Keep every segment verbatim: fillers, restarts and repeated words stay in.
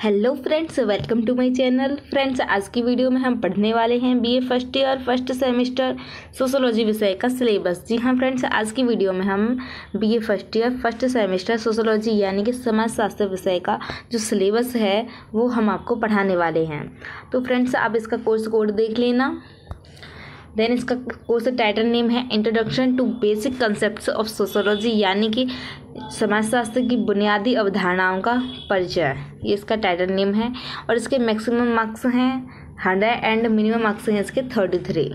Hello friends, welcome to my channel. Friends, आज की video में हम पढ़ने वाले हैं BA first year first semester sociology विषय का सिलेबस। जी हाँ फ्रेंड्स, आज की वीडियो में हम BA first year first semester sociology यानी कि समाजशास्त्र विषय का जो सिलेबस है वो हम आपको पढ़ाने वाले हैं। तो फ्रेंड्स, आप इसका कोर्स कोड देख लेना। देन इसका कोर्स टाइटल नेम है introduction to basic concepts of sociology यानी कि समाजशास्त्र की बुनियादी अवधारणाओं का परिचय। ये इसका टाइटल नेम है और इसके मैक्सिमम मार्क्स हैं हंड्रेड एंड मिनिमम मार्क्स हैं इसके थर्टी थ्री।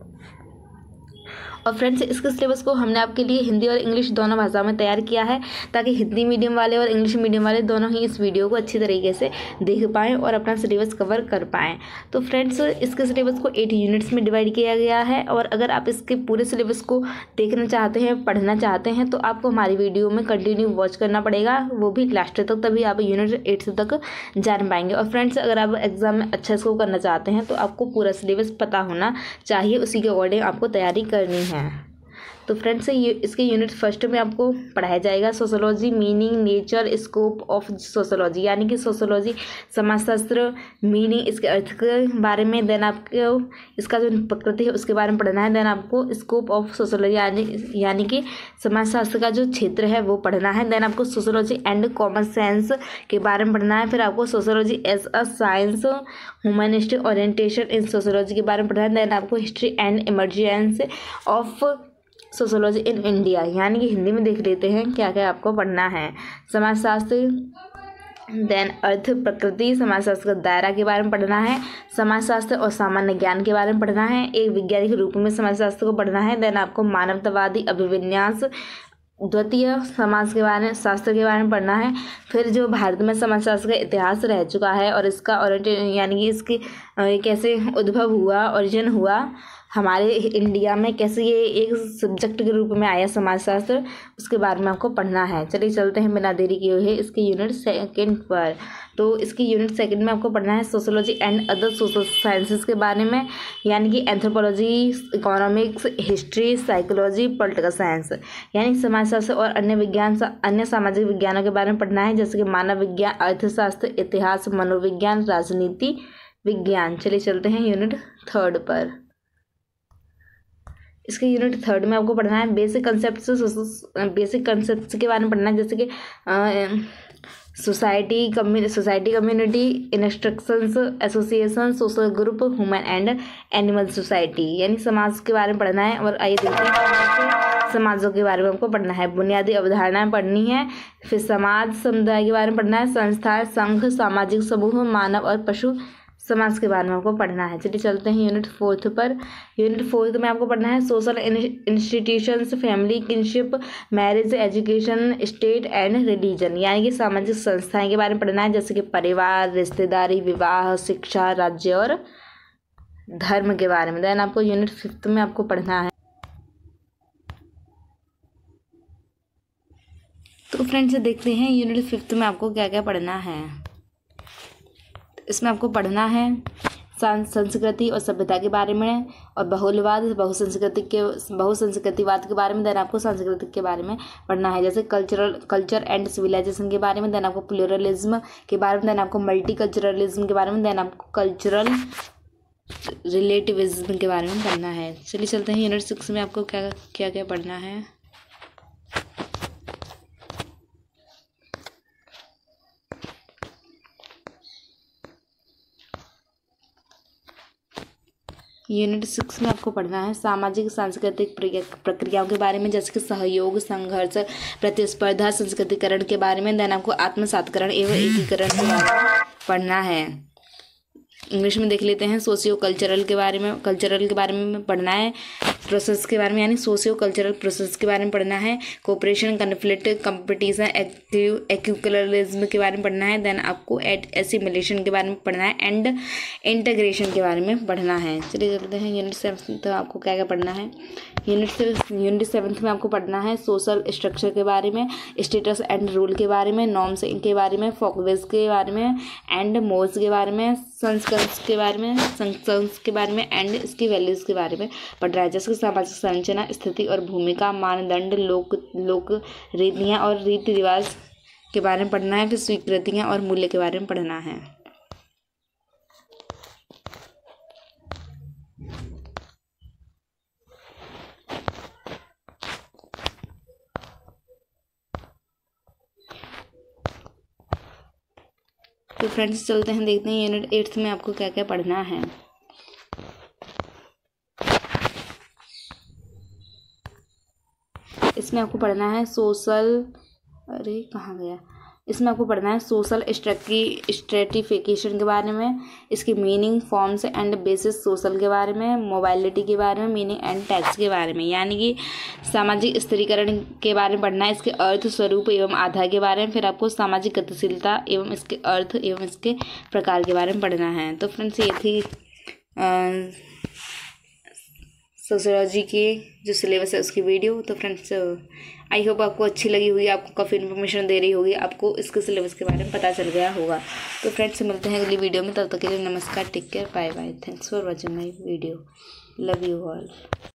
और फ्रेंड्स, इसके सिलेबस को हमने आपके लिए हिंदी और इंग्लिश दोनों भाषाओं में तैयार किया है ताकि हिंदी मीडियम वाले और इंग्लिश मीडियम वाले दोनों ही इस वीडियो को अच्छी तरीके से देख पाएँ और अपना सिलेबस कवर कर पाएँ। तो फ्रेंड्स, इसके सिलेबस को एट यूनिट्स में डिवाइड किया गया है और अगर आप इसके पूरे सिलेबस को देखना चाहते हैं, पढ़ना चाहते हैं तो आपको हमारी वीडियो में कंटिन्यू वॉच करना पड़ेगा, वो भी लास्ट तक, तभी आप यूनिट एट तक जान पाएंगे। और फ्रेंड्स, अगर आप एग्जाम में अच्छा स्कोर करना चाहते हैं तो आपको पूरा सिलेबस पता होना चाहिए, उसी के अकॉर्डिंग आपको तैयारी करनी है। तो फ्रेंड्स, ये इसके यूनिट फर्स्ट में आपको पढ़ाया जाएगा sociology meaning nature scope of sociology यानी कि सोशोलॉजी समाजशास्त्र मीनिंग इसके अर्थ के बारे में। देन आपको इसका जो प्रकृति है उसके बारे में पढ़ना है। देन आपको स्कोप ऑफ सोशोलॉजी यानी यानी कि समाजशास्त्र का जो क्षेत्र है वो पढ़ना है। देन आपको सोशोलॉजी एंड कॉमन सेंस के बारे में पढ़ना है। फिर आपको sociology as a science humanistic orientation in sociology के बारे में पढ़ना है। देन आपको history and emergence of sociology in India यानी कि हिंदी में देख लेते हैं क्या क्या आपको पढ़ना है। समाजशास्त्र, देन अर्थ प्रकृति समाजशास्त्र का दायरा के बारे में पढ़ना है। समाजशास्त्र और सामान्य ज्ञान के बारे में पढ़ना है। एक विज्ञान के रूप में समाजशास्त्र को पढ़ना है। देन आपको मानवतावादी अभिविन्यास द्वितीय समाज के बारे में शास्त्र के बारे में पढ़ना है। फिर जो भारत में समाजशास्त्र का इतिहास रह चुका है और इसका ओरिएंटेशन यानी कि इसकी कैसे उद्भव हुआ, ओरिजिन हुआ हमारे इंडिया में, कैसे ये एक सब्जेक्ट के रूप में आया समाजशास्त्र, उसके बारे में आपको पढ़ना है। चलिए चलते हैं बिना देरी किए हुए इसके यूनिट सेकंड पर। तो इसकी यूनिट सेकंड में आपको पढ़ना है sociology and other social sciences के बारे में यानी कि anthropology, economics, history, psychology, political science यानी समाजशास्त्र और अन्य विज्ञान अन्य सामाजिक विज्ञानों के बारे में पढ़ना है जैसे कि मानव विज्ञान, अर्थशास्त्र, इतिहास, मनोविज्ञान, राजनीति विज्ञान। चलिए चलते हैं यूनिट थर्ड पर। इसके यूनिट थर्ड में आपको पढ़ना है बेसिक कंसेप्ट बेसिक कंसेप्ट्स के बारे में पढ़ना है जैसे कि society community society community instructions association social group human and animal society यानी समाज के बारे में पढ़ना है। और आइए देखते हैं समाजों के बारे में आपको पढ़ना है। बुनियादी अवधारणाएं पढ़नी है। फिर समाज समुदाय के बारे में पढ़ना है। संस्था, संघ, सामाजिक समूह, मानव और पशु समाज के बारे में आपको पढ़ना है। चलिए चलते हैं यूनिट फोर्थ पर। यूनिट फोर्थ में आपको पढ़ना है social institutions, family, kinship, marriage, education, state and religion यानी कि सामाजिक संस्थाएं के बारे में पढ़ना है जैसे कि परिवार, रिश्तेदारी, विवाह, शिक्षा, राज्य और धर्म के बारे में। देन आपको यूनिट फिफ्थ में आपको पढ़ना है। तो फ्रेंड्स, देखते हैं यूनिट फिफ्थ में आपको क्या क्या पढ़ना है। इसमें आपको पढ़ना है संस्कृति और सभ्यता के बारे में और बहुलवाद, बहुसंस्कृति के बहुसंस्कृतिवाद के बारे में। देन आपको सांस्कृतिक के बारे में पढ़ना है जैसे कल्चरल कल्चर एंड सिविलाइजेशन के बारे में। देन आपको प्लूरलिज्म के बारे में। देन आपको मल्टी कल्चरलिज्म के बारे में। देन आपको कल्चरल रिलेटिविज्म के बारे में पढ़ना है। चलिए चलते हैं यूनिट सिक्स में आपको क्या क्या क्या पढ़ना है। यूनिट सिक्स में आपको पढ़ना है सामाजिक सांस्कृतिक प्रक्रियाओं के बारे में जैसे कि सहयोग, संघर्ष, प्रतिस्पर्धा, संस्कृतिकरण के बारे में। देन आपको आत्मसातकरण एवं एकीकरण के बारे में पढ़ना है। इंग्लिश में देख लेते हैं सोशियो कल्चरल के बारे में कल्चरल के बारे में पढ़ना है। प्रोसेस के बारे में यानी सोशियो कल्चरल प्रोसेस के बारे में पढ़ना है। Cooperation, conflict, competition, active acculturation के बारे में पढ़ना है। देन आपको एट एसिमिलेशन के बारे में पढ़ना है एंड इंटीग्रेशन के बारे में पढ़ना है। चलिए चलते हैं यूनिट सेवन। तो आपको क्या क्या पढ़ना है। यूनिट यूनिट सेवन्थ में आपको पढ़ना है सोशल स्ट्रक्चर के बारे में, स्टेटस एंड रूल के बारे में, नॉर्म्स के बारे में, फोकवेज के बारे में एंड मोर्स के बारे में, संस्कृत के बारे में संस्कृत के बारे में एंड इसकी वैल्यूज़ के बारे में पढ़ रहा है जैसे सामाजिक संरचना, स्थिति और भूमिका, मानदंड, लोक लोक रीतियाँ और रीति रिवाज के बारे में पढ़ना है, फिर स्वीकृतियाँ और मूल्य के बारे में पढ़ना है। तो फ्रेंड्स चलते हैं, देखते हैं यूनिट एट्थ में आपको क्या क्या पढ़ना है। इसमें आपको पढ़ना है सोशल, अरे कहाँ गया, इसमें आपको पढ़ना है सोशल स्ट्रैटी स्ट्रेटिफिकेशन के बारे में, इसकी meaning, forms and basis social के बारे में, मोबाइलिटी के बारे में, मीनिंग एंड टैक्स के बारे में, यानी कि सामाजिक स्थिरीकरण के बारे में पढ़ना है, इसके अर्थ, स्वरूप एवं आधार के बारे में। फिर आपको सामाजिक गतिशीलता एवं इसके अर्थ एवं इसके प्रकार के बारे में पढ़ना है। तो फ्रेंड्स ये थी सोशियोलॉजी की जो सिलेबस है उसकी वीडियो। तो फ्रेंड्स आई होप आपको अच्छी लगी हुई, आपको काफ़ी इन्फॉर्मेशन दे रही होगी, आपको इसके सिलेबस के बारे में पता चल गया होगा। तो फ्रेंड्स मिलते हैं अगली वीडियो में, तब तक के लिए नमस्कार, take care, bye bye, thanks for watching my video, love you all.